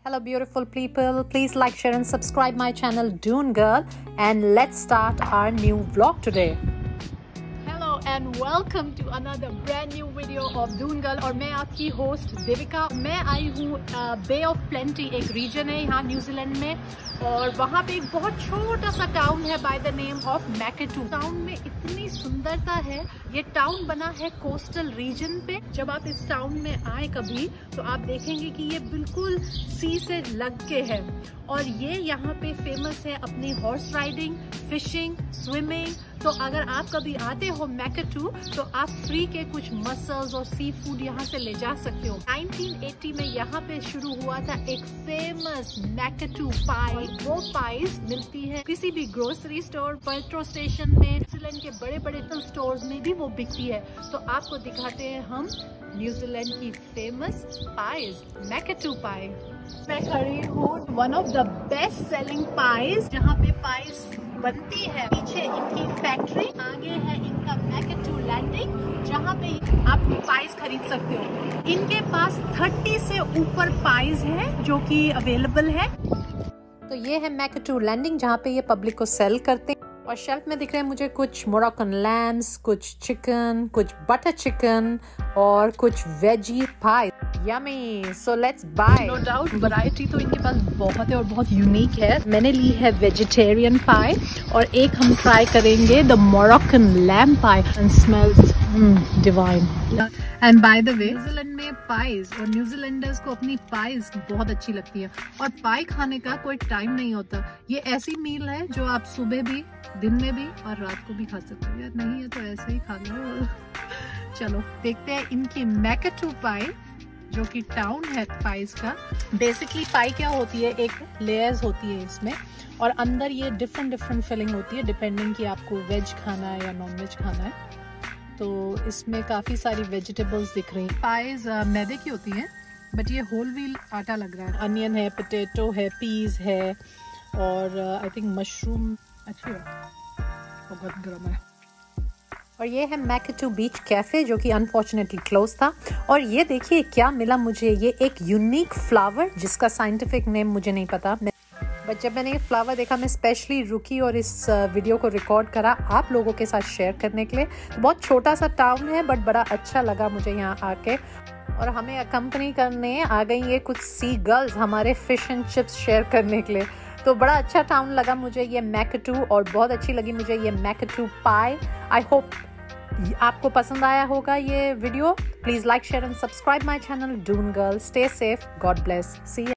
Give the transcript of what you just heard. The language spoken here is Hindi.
Hello beautiful people, please like, share and subscribe my channel Dune Girl, and let's start our new vlog today. Hello and welcome to another brand new video of Dune Girl और मैं आपकी होस्ट देविका। मैं आई हूँ बे ऑफ प्लेंटी, एक रीजन है यहाँ न्यूजीलैंड में, और वहाँ पे एक बहुत छोटा सा टाउन है by the name of Maketu. Town में इतनी सुंदरता है, ये टाउन बना है कोस्टल रीजन पे। जब आप इस टाउन में आए कभी तो आप देखेंगे कि ये बिल्कुल सी से लग के है, और ये यहाँ पे फेमस है अपनी हॉर्स राइडिंग, फिशिंग, स्विमिंग। तो अगर आप कभी आते हो मैकेटू तो आप फ्री के कुछ मसल्स और सी फूड यहाँ से ले जा सकते हो। 1980 में यहाँ पे शुरू हुआ था एक फेमस मैकेटू पाई। वो पाइज मिलती है किसी भी ग्रोसरी स्टोर, पेट्रोल स्टेशन में, न्यूजीलैंड के बड़े बड़े स्टोर्स में भी वो बिकती है। तो आपको दिखाते हैं हम न्यूजीलैंड की फेमस पाइज, मैकेटू पाई। मैं खड़ी हूँ one of the best selling pies, जहाँ पे पाइज बनती है। पीछे इनकी फैक्ट्री, आगे है इनका मैकेटू लैंडिंग, जहाँ पे आप पाइज खरीद सकते हो। इनके पास 30 से ऊपर पाइज है जो कि अवेलेबल है। तो ये है मैकेटू लैंडिंग, जहाँ पे ये पब्लिक को सेल करते हैं। और शेल्फ में दिख रहे हैं मुझे कुछ मोरक्कन लैम्स, कुछ चिकन, कुछ बटर चिकन और कुछ veggie pie. Yummy, so let's buy. No doubt variety तो इनके पास बहुत है और बहुत यूनिक है। मैंने ली है वेजिटेरियन पाई और एक हम ट्राई करेंगे the Moroccan lamb pie, and smells divine. And by the way, New Zealand में पाइज और न्यूजीलैंडर्स को अपनी पाइज बहुत अच्छी लगती है, और पाई खाने का कोई टाइम नहीं होता। ये ऐसी मील है जो आप सुबह भी, दिन में भी और रात को भी खा सकते हो। यार नहीं है तो ऐसे ही खा लो। चलो देखते हैं इनकी मैकेटू पाई, जो कि टाउन है पाइज का। बेसिकली पाई क्या होती है, एक लेयर्स होती है इसमें, और अंदर ये डिफरेंट फिलिंग होती है डिपेंडिंग कि आपको वेज खाना है या नॉन वेज खाना है। तो इसमें काफ़ी सारी वेजिटेबल्स दिख रही हैं। पाइज मैदे की होती हैं, बट ये होल व्हील आटा लग रहा है। अनियन है, पोटैटो है, पीज है, और आई थिंक मशरूम। अच्छी है, बहुत गर्म है। और ये है मैकेटू बीच कैफे, जो कि अनफॉर्चुनेटली क्लोज था। और ये देखिए क्या मिला मुझे, ये एक यूनिक फ्लावर जिसका साइंटिफिक नेम मुझे नहीं पता, बट जब मैंने ये फ्लावर देखा मैं स्पेशली रुकी और इस वीडियो को रिकॉर्ड करा आप लोगों के साथ शेयर करने के लिए। तो बहुत छोटा सा टाउन है, बट बड़ा अच्छा लगा मुझे यहाँ आके। और हमें अकम्पनी करने आ गई ये कुछ सी गर्ल्स हमारे फिश एंड चिप्स शेयर करने के लिए। तो बड़ा अच्छा टाउन लगा मुझे ये मैकेटू, और बहुत अच्छी लगी मुझे ये मैकेटू पाई। आई होप आपको पसंद आया होगा ये video. Please like, share and subscribe my channel Doon girl. Stay safe, God bless, see you.